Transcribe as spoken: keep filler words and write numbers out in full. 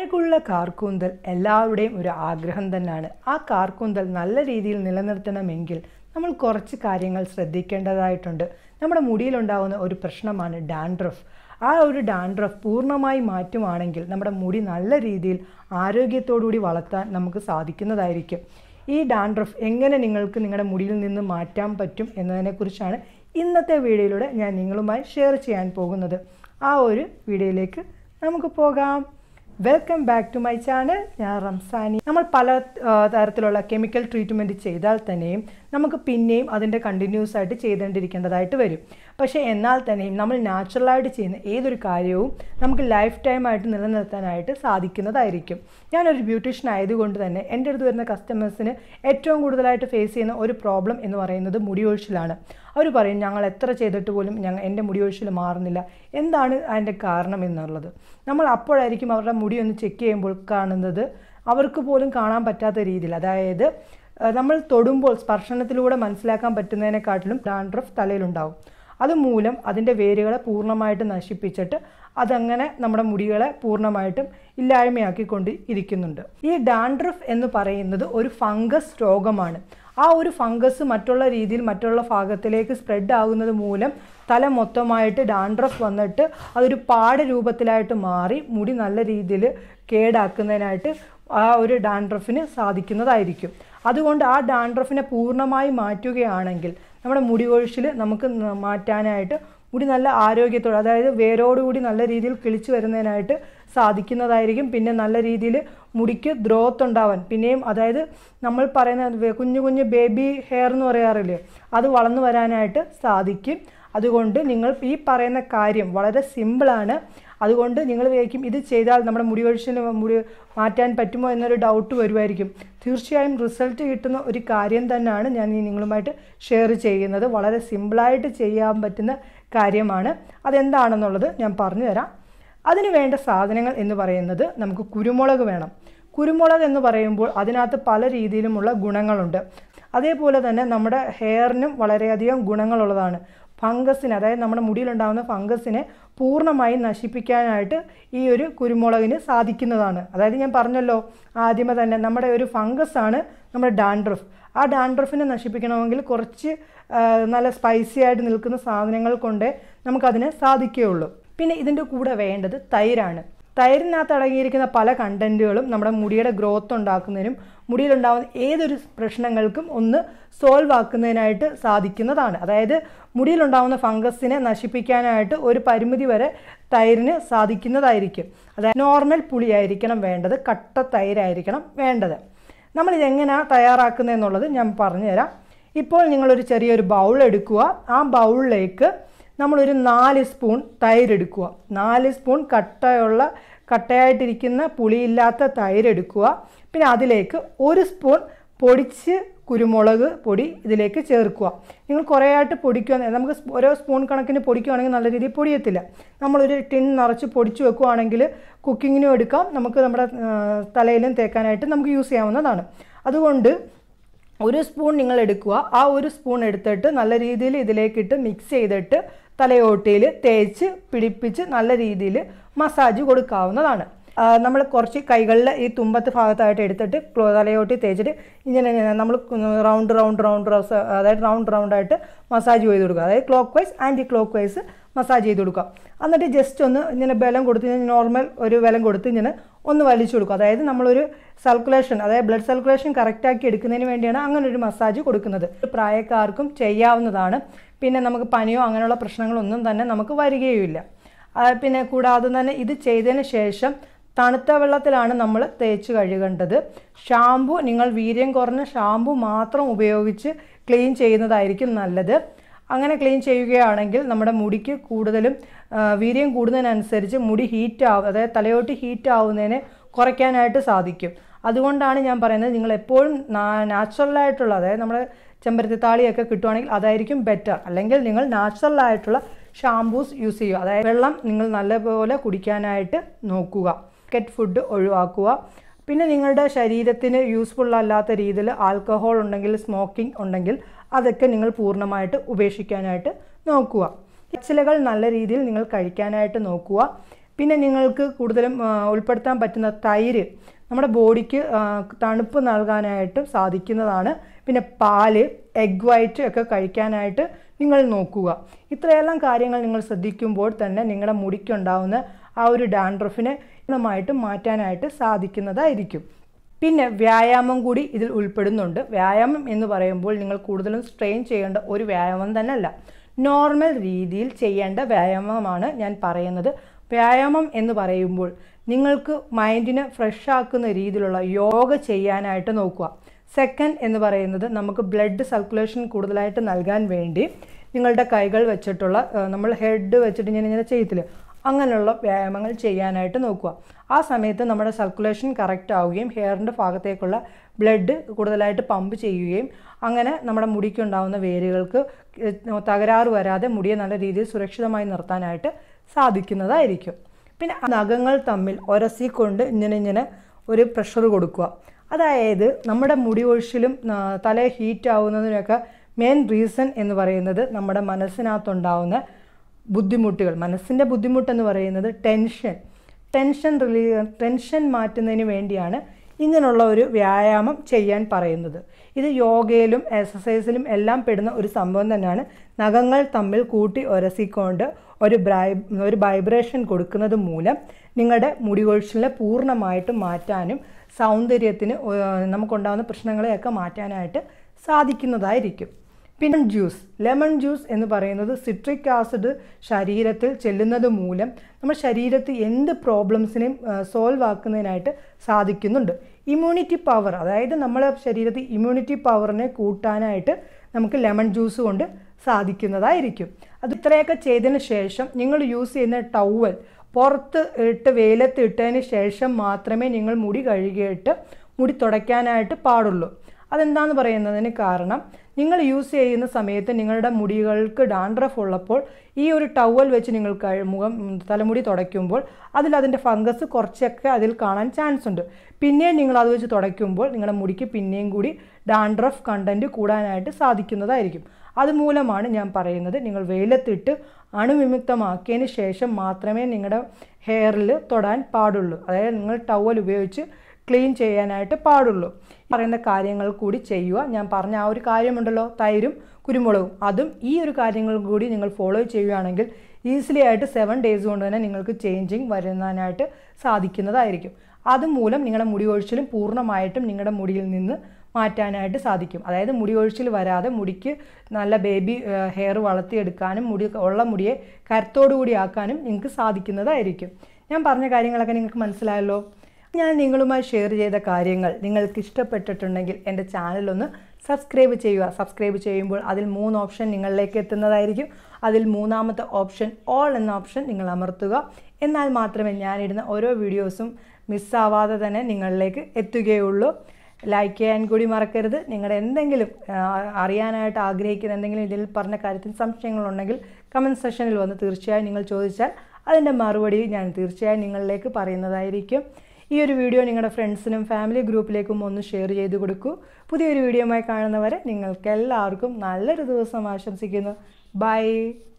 അഴകുള്ള കാർക്കൂന്തൽ എല്ലാവരുടെയും ഒരു ആഗ്രഹം തന്നെയാണ്. ആ കാർക്കൂന്തൽ നല്ല രീതിയിൽ നിലനിർത്തണമെങ്കിൽ നമ്മൾ കുറച്ച് കാര്യങ്ങൾ ശ്രദ്ധിക്കേണ്ടതായിട്ടുണ്ട്. നമ്മുടെ മുടിയിലുണ്ടാകുന്ന ഒരു പ്രശ്നമാണ് ഡാൻഡ്രഫ്. ആ ഒരു ഡാൻഡ്രഫ് പൂർണ്ണമായി മാറ്റുവാണെങ്കിൽ നമ്മുടെ മുടി നല്ല രീതിയിൽ ആരോഗ്യത്തോടുകൂടി വളർത്താൻ നമുക്ക് സാധിക്കുന്നതായിരിക്കും. ഈ ഡാൻഡ്രഫ് എങ്ങനെ നിങ്ങൾക്ക് നിങ്ങളുടെ മുടിയിൽ നിന്ന് മാറ്റാൻ പറ്റും എന്നതിനെക്കുറിച്ചാണ് ഇന്നത്തെ വീഡിയോയിലൂടെ ഞാൻ നിങ്ങളുമായി ഷെയർ ചെയ്യാൻ പോകുന്നത്. ആ ഒരു വീഡിയോയിലേക്ക് നമുക്ക് പോകാം. Welcome back to my channel. ഞാൻ റംസാനി. നമ്മൾ പല തരത്തിലുള്ള കെമിക്കൽ ട്രീറ്റ്മെൻറ്റ് ചെയ്താൽ തന്നെയും നമുക്ക് പിന്നെയും അതിൻ്റെ കണ്ടിന്യൂസ് ആയിട്ട് ചെയ്തുകൊണ്ടിരിക്കേണ്ടതായിട്ട് വരും. പക്ഷേ എന്നാൽ തന്നെയും നമ്മൾ നാച്ചുറലായിട്ട് ചെയ്യുന്ന ഏതൊരു കാര്യവും നമുക്ക് ലൈഫ് ടൈമായിട്ട് നിലനിർത്താനായിട്ട് സാധിക്കുന്നതായിരിക്കും. ഞാനൊരു ബ്യൂട്ടീഷ്യൻ ആയതുകൊണ്ട് തന്നെ എൻ്റെ അടുത്ത് വരുന്ന കസ്റ്റമേഴ്സിന് ഏറ്റവും കൂടുതലായിട്ട് ഫേസ് ചെയ്യുന്ന ഒരു പ്രോബ്ലം എന്ന് പറയുന്നത് മുടിയൊഴിച്ചിലാണ്. അവർ പറയും ഞങ്ങൾ എത്ര ചെയ്തിട്ട് പോലും ഞങ്ങൾ എൻ്റെ മുടിയൊഴിച്ചിൽ മാറുന്നില്ല, എന്താണ് അതിൻ്റെ കാരണം എന്നുള്ളത്. നമ്മൾ അപ്പോഴായിരിക്കും അവരുടെ മുടി ഒന്ന് ചെക്ക് ചെയ്യുമ്പോൾ കാണുന്നത് അവർക്ക് പോലും കാണാൻ പറ്റാത്ത രീതിയിൽ, അതായത് നമ്മൾ തൊടുമ്പോൾ സ്പർശനത്തിലൂടെ മനസ്സിലാക്കാൻ പറ്റുന്നതിനെക്കാട്ടിലും ഡാൻഡ്രഫ് തലയിലുണ്ടാവും. അതുമൂലം അതിൻ്റെ വേരുകളെ പൂർണ്ണമായിട്ട് നശിപ്പിച്ചിട്ട് അതങ്ങനെ നമ്മുടെ മുടികളെ പൂർണ്ണമായിട്ടും ഇല്ലായ്മയാക്കിക്കൊണ്ട് ഇരിക്കുന്നുണ്ട്. ഈ ഡാൻഡ്രഫ് എന്ന് പറയുന്നത് ഒരു ഫംഗസ് രോഗമാണ്. ആ ഒരു ഫംഗസ് മറ്റുള്ള രീതിയിൽ മറ്റുള്ള ഭാഗത്തിലേക്ക് സ്പ്രെഡ് ആകുന്നത് മൂലം തല മൊത്തമായിട്ട് ഡാൻഡ്രഫ് വന്നിട്ട് അതൊരു പാട് രൂപത്തിലായിട്ട് മാറി മുടി നല്ല രീതിയിൽ കേടാക്കുന്നതിനായിട്ട് ആ ഒരു ഡാൻഡ്രഫിന് സാധിക്കുന്നതായിരിക്കും. അതുകൊണ്ട് ആ ഡാൻഡ്രഫിനെ പൂർണ്ണമായി മാറ്റുകയാണെങ്കിൽ നമ്മുടെ മുടി കൊഴിച്ചിൽ നമുക്ക് മാറ്റാനായിട്ട് മുടി നല്ല ആരോഗ്യത്തോടെ, അതായത് വേരോടുകൂടി നല്ല രീതിയിൽ കിളിച്ചു വരുന്നതിനായിട്ട് സാധിക്കുന്നതായിരിക്കും. പിന്നെ നല്ല രീതിയിൽ മുടിക്ക് ഗ്രോത്ത് ഉണ്ടാവാൻ, പിന്നെയും അതായത് നമ്മൾ പറയുന്ന കുഞ്ഞു കുഞ്ഞു ബേബി ഹെയർ എന്ന് പറയാറില്ലേ, അത് വളർന്നു വരാനായിട്ട് സാധിക്കും. അതുകൊണ്ട് നിങ്ങൾ ഈ പറയുന്ന കാര്യം വളരെ സിമ്പിളാണ്. അതുകൊണ്ട് നിങ്ങൾ വിചാരിക്കും ഇത് ചെയ്താൽ നമ്മുടെ മുടി കൊഴിച്ചിൽ മുടി മാറ്റാൻ പറ്റുമോ എന്നൊരു ഡൗട്ട് വരുമായിരിക്കും. തീർച്ചയായും റിസൾട്ട് കിട്ടുന്ന ഒരു കാര്യം തന്നെയാണ് ഞാൻ ഈ നിങ്ങളുമായിട്ട് ഷെയർ ചെയ്യുന്നത്. വളരെ സിമ്പിളായിട്ട് ചെയ്യാൻ പറ്റുന്ന കാര്യമാണ്. അതെന്താണെന്നുള്ളത് ഞാൻ പറഞ്ഞു തരാം. അതിന് വേണ്ട സാധനങ്ങൾ എന്ന് പറയുന്നത് നമുക്ക് കുരുമുളക് വേണം. കുരുമുളക് എന്ന് പറയുമ്പോൾ അതിനകത്ത് പല രീതിയിലുമുള്ള ഗുണങ്ങളുണ്ട്. അതേപോലെ തന്നെ നമ്മുടെ ഹെയറിനും വളരെയധികം ഗുണങ്ങളുള്ളതാണ്. ഫംഗസിന്, അതായത് നമ്മുടെ മുടിയിലുണ്ടാകുന്ന ഫംഗസിനെ പൂർണ്ണമായും നശിപ്പിക്കാനായിട്ട് ഈ ഒരു കുരുമുളകിന് സാധിക്കുന്നതാണ്. അതായത് ഞാൻ പറഞ്ഞല്ലോ ആദ്യമേ തന്നെ നമ്മുടെ ഒരു ഫംഗസാണ് നമ്മുടെ ഡാൻഡ്രഫ്. ആ ഡാൻഡ്രഫിനെ നശിപ്പിക്കണമെങ്കിൽ കുറച്ച് നല്ല സ്പൈസി ആയിട്ട് നിൽക്കുന്ന സാധനങ്ങൾ കൊണ്ടേ നമുക്കതിനെ സാധിക്കുകയുള്ളൂ. പിന്നെ ഇതിൻ്റെ കൂടെ വേണ്ടത് തൈരാണ്. തൈരിനകത്ത് അടങ്ങിയിരിക്കുന്ന പല കണ്ടൻറ്റുകളും നമ്മുടെ മുടിയുടെ ഗ്രോത്ത് ഉണ്ടാക്കുന്നതിനും മുടിയിലുണ്ടാകുന്ന ഏതൊരു പ്രശ്നങ്ങൾക്കും ഒന്ന് സോൾവ് ആക്കുന്നതിനായിട്ട് സാധിക്കുന്നതാണ്. അതായത് മുടിയിലുണ്ടാകുന്ന ഫംഗസിനെ നശിപ്പിക്കാനായിട്ട് ഒരു പരിമിതി വരെ തൈരിന് സാധിക്കുന്നതായിരിക്കും. അതായത് നോർമൽ പുളിയായിരിക്കണം വേണ്ടത്, കട്ട തൈരായിരിക്കണം വേണ്ടത്. നമ്മളിതെങ്ങനെയാണ് തയ്യാറാക്കുന്നതെന്നുള്ളത് ഞാൻ പറഞ്ഞുതരാം. ഇപ്പോൾ നിങ്ങളൊരു ചെറിയൊരു ബൗൾ എടുക്കുക. ആ ബൗളിലേക്ക് നമ്മളൊരു നാല് സ്പൂൺ തൈരെടുക്കുക. നാല് സ്പൂൺ കട്ടയുള്ള കട്ടയായിട്ടിരിക്കുന്ന പുളിയില്ലാത്ത തൈരെടുക്കുക. പിന്നെ അതിലേക്ക് ഒരു സ്പൂൺ പൊടിച്ച് കുരുമുളക് പൊടി ഇതിലേക്ക് ചേർക്കുക. നിങ്ങൾ കുറേ ആയിട്ട് പൊടിക്കുക, നമുക്ക് ഓരോ സ്പൂൺ കണക്കിന് പൊടിക്കുകയാണെങ്കിൽ നല്ല രീതിയിൽ പൊടിയത്തില്ല. നമ്മളൊരു ടിൻ നിറച്ച് പൊടിച്ച് വെക്കുകയാണെങ്കിൽ കുക്കിങ്ങിനും എടുക്കാം, നമുക്ക് നമ്മുടെ തലയിലും തേക്കാനായിട്ട് നമുക്ക് യൂസ് ചെയ്യാവുന്നതാണ്. അതുകൊണ്ട് ഒരു സ്പൂൺ നിങ്ങൾ എടുക്കുക. ആ ഒരു സ്പൂൺ എടുത്തിട്ട് നല്ല രീതിയിൽ ഇതിലേക്കിട്ട് മിക്സ് ചെയ്തിട്ട് തലയോട്ടിയിൽ തേച്ച് പിടിപ്പിച്ച് നല്ല രീതിയിൽ മസാജ് കൊടുക്കാവുന്നതാണ്. നമ്മൾ കുറച്ച് കൈകളിൽ ഈ തുമ്പത്ത് ഭാഗത്തായിട്ട് എടുത്തിട്ട് തലയോട്ടി തേച്ചിട്ട് ഇങ്ങനെ നമ്മൾ റൗണ്ട് റൗണ്ട് റൗണ്ട് അതായത് റൗണ്ട് റൗണ്ടായിട്ട് മസാജ് ചെയ്ത് കൊടുക്കുക. അതായത് clockwise anticlockwise massage ചെയ്ത് കൊടുക്കുക. എന്നിട്ട് ജസ്റ്റ് ഒന്ന് ഇങ്ങനെ ബലം കൊടുത്ത് നോർമൽ ഒരു ബലം കൊടുത്ത് ഇങ്ങനെ ഒന്ന് വലിച്ചു കൊടുക്കുക. അതായത് നമ്മളൊരു സർക്കുലേഷൻ, അതായത് ബ്ലഡ് സർക്കുലേഷൻ കറക്റ്റാക്കി എടുക്കുന്നതിന് വേണ്ടിയാണ് അങ്ങനെ ഒരു മസാജ് കൊടുക്കുന്നത്. പ്രായക്കാർക്കും ചെയ്യാവുന്നതാണ്. പിന്നെ നമുക്ക് പനിയോ അങ്ങനെയുള്ള പ്രശ്നങ്ങളൊന്നും തന്നെ നമുക്ക് വരികയുമില്ല. പിന്നെ കൂടാതെ തന്നെ ഇത് ചെയ്തതിന് ശേഷം തണുത്ത വെള്ളത്തിലാണ് നമ്മൾ തേച്ച് കഴുകേണ്ടത്. ഷാമ്പു നിങ്ങൾ വീര്യം കുറഞ്ഞ ഷാമ്പു മാത്രം ഉപയോഗിച്ച് ക്ലീൻ ചെയ്യുന്നതായിരിക്കും നല്ലത്. അങ്ങനെ ക്ലീൻ ചെയ്യുകയാണെങ്കിൽ നമ്മുടെ മുടിക്ക് കൂടുതലും വീര്യം കൂടുന്നതിനനുസരിച്ച് മുടി ഹീറ്റ് ആവും, അതായത് തലയോട്ടി ഹീറ്റ് ആവുന്നതിനെ കുറയ്ക്കാനായിട്ട് സാധിക്കും. അതുകൊണ്ടാണ് ഞാൻ പറയുന്നത് നിങ്ങൾ എപ്പോഴും നാച്ചുറലായിട്ടുള്ള, അതായത് നമ്മുടെ ചെമ്പരത്തിത്താളിയൊക്കെ കിട്ടുവാണെങ്കിൽ അതായിരിക്കും ബെറ്റർ. അല്ലെങ്കിൽ നിങ്ങൾ നാച്ചുറലായിട്ടുള്ള ഷാമ്പൂസ് യൂസ് ചെയ്യുക. അതായത് വെള്ളം നിങ്ങൾ നല്ലപോലെ കുടിക്കാനായിട്ട് നോക്കുക. പാക്കറ്റ് ഫുഡ് ഒഴിവാക്കുക. പിന്നെ നിങ്ങളുടെ ശരീരത്തിന് യൂസ്ഫുൾ അല്ലാത്ത രീതിയിൽ ആൽക്കഹോൾ ഉണ്ടെങ്കിൽ, സ്മോക്കിംഗ് ഉണ്ടെങ്കിൽ അതൊക്കെ നിങ്ങൾ പൂർണ്ണമായിട്ട് ഉപേക്ഷിക്കാനായിട്ട് നോക്കുക. ഇച്ചിലകൾ നല്ല രീതിയിൽ നിങ്ങൾ കഴിക്കാനായിട്ട് നോക്കുക. പിന്നെ നിങ്ങൾക്ക് കൂടുതലും ഉൾപ്പെടുത്താൻ പറ്റുന്ന തൈര് നമ്മുടെ ബോഡിക്ക് തണുപ്പ് നൽകാനായിട്ട് സാധിക്കുന്നതാണ്. പിന്നെ പാല്, എഗ് വൈറ്റ് ഒക്കെ കഴിക്കാനായിട്ട് നിങ്ങൾ നോക്കുക. ഇത്രയെല്ലാം കാര്യങ്ങൾ നിങ്ങൾ ശ്രദ്ധിക്കുമ്പോൾ തന്നെ നിങ്ങളുടെ മുടിക്കുണ്ടാവുന്ന ആ ഒരു ഡാൻഡ്രഫിനെ പൂർണ്ണമായിട്ട് മാറ്റാനായിട്ട് സാധിക്കുന്നതായിരിക്കും. പിന്നെ വ്യായാമം കൂടി ഇതിൽ ഉൾപ്പെടുന്നുണ്ട്. വ്യായാമം എന്ന് പറയുമ്പോൾ നിങ്ങൾ കൂടുതലും സ്ട്രെയിൻ ചെയ്യേണ്ട ഒരു വ്യായാമം തന്നെയല്ല, നോർമൽ രീതിയിൽ ചെയ്യേണ്ട വ്യായാമമാണ് ഞാൻ പറയുന്നത്. വ്യായാമം എന്ന് പറയുമ്പോൾ നിങ്ങൾക്ക് മൈൻഡിനെ ഫ്രഷ് ആക്കുന്ന രീതിയിലുള്ള യോഗ ചെയ്യാനായിട്ട് നോക്കുക. സെക്കൻഡ് എന്ന് പറയുന്നത് നമുക്ക് ബ്ലഡ് സർക്കുലേഷൻ കൂടുതലായിട്ട് നൽകാൻ വേണ്ടി നിങ്ങളുടെ കൈകൾ വെച്ചിട്ടുള്ള നമ്മൾ ഹെഡ് വെച്ചിട്ട് ഇങ്ങനെ ഇങ്ങനെ ചെയ്യത്തില്ല, അങ്ങനെയുള്ള വ്യായാമങ്ങൾ ചെയ്യാനായിട്ട് നോക്കുക. ആ സമയത്ത് നമ്മുടെ സർക്കുലേഷൻ കറക്റ്റ് ആവുകയും ഹെയറിൻ്റെ ഭാഗത്തേക്കുള്ള ബ്ലഡ് കൂടുതലായിട്ട് പമ്പ് ചെയ്യുകയും അങ്ങനെ നമ്മുടെ മുടിക്കുണ്ടാകുന്ന വേരുകൾക്ക് തകരാറ് വരാതെ മുടിയെ നല്ല രീതിയിൽ സുരക്ഷിതമായി നിർത്താനായിട്ട് സാധിക്കുന്നതായിരിക്കും. പിന്നെ നഖങ്ങൾ തമ്മിൽ ഉരസിക്കൊണ്ട് ഇങ്ങനെ ഇങ്ങനെ ഒരു പ്രഷർ കൊടുക്കുക. അതായത് നമ്മുടെ മുടി ഒഴിച്ചിലും തല ഹീറ്റ് ആവുന്നതിനൊക്കെ മെയിൻ റീസൺ എന്ന് പറയുന്നത് നമ്മുടെ മനസ്സിനകത്തുണ്ടാവുന്ന ബുദ്ധിമുട്ടുകൾ. മനസ്സിൻ്റെ ബുദ്ധിമുട്ടെന്ന് പറയുന്നത് ടെൻഷൻ ടെൻഷൻ റിലീ ടെൻഷൻ മാറ്റുന്നതിന് വേണ്ടിയാണ് ഇങ്ങനെയുള്ള ഒരു വ്യായാമം ചെയ്യാൻ പറയുന്നത്. ഇത് യോഗയിലും എക്സസൈസിലും എല്ലാം പെടുന്ന ഒരു സംഭവം തന്നെയാണ്. നഖങ്ങൾ തമ്മിൽ കൂട്ടി ഉരസിക്കൊണ്ട് ഒരു ബ്രൈ ഒരു വൈബ്രേഷൻ കൊടുക്കുന്നത് മൂലം നിങ്ങളുടെ മുടി കൊഴിച്ചിലിനെ പൂർണ്ണമായിട്ടും മാറ്റാനും സൗന്ദര്യത്തിന് നമുക്കുണ്ടാകുന്ന പ്രശ്നങ്ങളെയൊക്കെ മാറ്റാനായിട്ട് സാധിക്കുന്നതായിരിക്കും. പിന്നെ ജ്യൂസ് ലെമൺ ജ്യൂസ് എന്ന് പറയുന്നത് സിട്രിക് ആസിഡ് ശരീരത്തിൽ ചെല്ലുന്നത് മൂലം നമ്മുടെ ശരീരത്തിൽ എന്ത് പ്രോബ്ലംസിനെയും സോൾവ് ആക്കുന്നതിനായിട്ട് സാധിക്കുന്നുണ്ട്. ഇമ്മ്യൂണിറ്റി പവർ, അതായത് നമ്മളെ ശരീരത്തിൽ ഇമ്മ്യൂണിറ്റി പവറിനെ കൂട്ടാനായിട്ട് നമുക്ക് ലെമൺ ജ്യൂസ് കൊണ്ട് സാധിക്കുന്നതായിരിക്കും. അത് ഇത്രയൊക്കെ ചെയ്തതിന് ശേഷം നിങ്ങൾ യൂസ് ചെയ്യുന്ന ടവൽ പുറത്ത് ഇട്ട് വെയിലത്ത് ഇട്ടതിന് ശേഷം മാത്രമേ നിങ്ങൾ മുടി കഴുകിയിട്ട് മുടി തുടയ്ക്കാനായിട്ട് പാടുള്ളൂ. അതെന്താണെന്ന് പറയുന്നതിന് കാരണം നിങ്ങൾ യൂസ് ചെയ്യുന്ന സമയത്ത് നിങ്ങളുടെ മുടികൾക്ക് ഡാൻഡ്രഫ് ഉള്ളപ്പോൾ ഈ ഒരു ടവൽ വെച്ച് നിങ്ങൾ മുഖം തലമുടി തുടയ്ക്കുമ്പോൾ അതിൽ അതിൻ്റെ ഫംഗസ് കുറച്ചൊക്കെ അതിൽ കാണാൻ ചാൻസ് ഉണ്ട്. പിന്നെയും നിങ്ങൾ അത് വെച്ച് തുടയ്ക്കുമ്പോൾ നിങ്ങളുടെ മുടിക്ക് പിന്നെയും കൂടി ഡാൻഡ്രഫ് കണ്ടൻറ്റ് കൂടാനായിട്ട് സാധിക്കുന്നതായിരിക്കും. അതുമൂലമാണ് ഞാൻ പറയുന്നത് നിങ്ങൾ വെയിലത്തിട്ട് അണുവിമുക്തമാക്കിയതിന് ശേഷം മാത്രമേ നിങ്ങളുടെ ഹെയറിൽ തൊടാൻ പാടുള്ളൂ. അതായത് നിങ്ങൾ ടവൽ ഉപയോഗിച്ച് ക്ലീൻ ചെയ്യാനായിട്ട് പാടുള്ളൂ. പറയുന്ന കാര്യങ്ങൾ കൂടി ചെയ്യുക. ഞാൻ പറഞ്ഞ ആ ഒരു കാര്യമുണ്ടല്ലോ, തൈരും കുരുമുളകും, അതും ഈ ഒരു കാര്യങ്ങൾ കൂടി നിങ്ങൾ ഫോളോ ചെയ്യുകയാണെങ്കിൽ ഈസിലി ആയിട്ട് സെവൻ ഡേയ്സ് കൊണ്ട് തന്നെ നിങ്ങൾക്ക് ചേഞ്ചിങ് വരുന്നതിനായിട്ട് സാധിക്കുന്നതായിരിക്കും. അതുമൂലം നിങ്ങളുടെ മുടി കൊഴിച്ചിലും പൂർണ്ണമായിട്ടും നിങ്ങളുടെ മുടിയിൽ നിന്ന് മാറ്റാനായിട്ട് സാധിക്കും. അതായത് മുടി കൊഴിച്ചിൽ വരാതെ മുടിക്ക് നല്ല ബേബി ഹെയർ വളർത്തിയെടുക്കാനും മുടി ഉള്ള മുടിയെ കരുത്തോടുകൂടി ആക്കാനും നിങ്ങൾക്ക് സാധിക്കുന്നതായിരിക്കും. ഞാൻ പറഞ്ഞ കാര്യങ്ങളൊക്കെ നിങ്ങൾക്ക് മനസ്സിലായല്ലോ. ഞാൻ നിങ്ങളുമായി ഷെയർ ചെയ്ത കാര്യങ്ങൾ നിങ്ങൾക്ക് ഇഷ്ടപ്പെട്ടിട്ടുണ്ടെങ്കിൽ എൻ്റെ ചാനലൊന്ന് സബ്സ്ക്രൈബ് ചെയ്യുക. സബ്സ്ക്രൈബ് ചെയ്യുമ്പോൾ അതിൽ മൂന്ന് ഓപ്ഷൻ നിങ്ങളിലേക്ക് എത്തുന്നതായിരിക്കും. അതിൽ മൂന്നാമത്തെ ഓപ്ഷൻ ഓൾ എന്ന ഓപ്ഷൻ നിങ്ങൾ അമർത്തുക. എന്നാൽ മാത്രമേ ഞാനിടുന്ന ഓരോ വീഡിയോസും മിസ്സാവാതെ തന്നെ നിങ്ങളിലേക്ക് എത്തുകയുള്ളൂ. ലൈക്ക് ചെയ്യാൻ കൂടി മറക്കരുത്. നിങ്ങളുടെ എന്തെങ്കിലും അറിയാനായിട്ട് ആഗ്രഹിക്കുന്ന എന്തെങ്കിലും ഇതിൽ പറഞ്ഞ കാര്യത്തിൽ സംശയങ്ങളുണ്ടെങ്കിൽ കമൻറ്റ് സെക്ഷനിൽ വന്ന് തീർച്ചയായും നിങ്ങൾ ചോദിച്ചാൽ അതിൻ്റെ മറുപടി ഞാൻ തീർച്ചയായും നിങ്ങളിലേക്ക് പറയുന്നതായിരിക്കും. ഈ ഒരു വീഡിയോ നിങ്ങളുടെ ഫ്രണ്ട്സിനും ഫാമിലി ഗ്രൂപ്പിലേക്കും ഒന്ന് ഷെയർ ചെയ്ത് കൊടുക്കൂ. പുതിയൊരു വീഡിയോയുമായി കാണുന്നവരെ നിങ്ങൾക്ക് എല്ലാവർക്കും നല്ലൊരു ദിവസം ആശംസിക്കുന്നു. ബൈ.